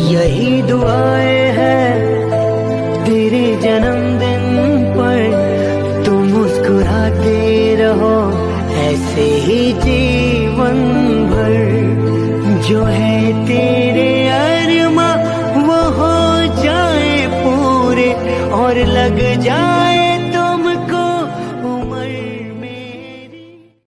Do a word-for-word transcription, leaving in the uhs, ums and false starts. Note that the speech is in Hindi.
यही दुआएं हैं तेरे जन्मदिन पर, तुम मुस्कुराते रहो ऐसे ही जीवन भर। जो है तेरे अरमा वो हो जाए पूरे और लग जाए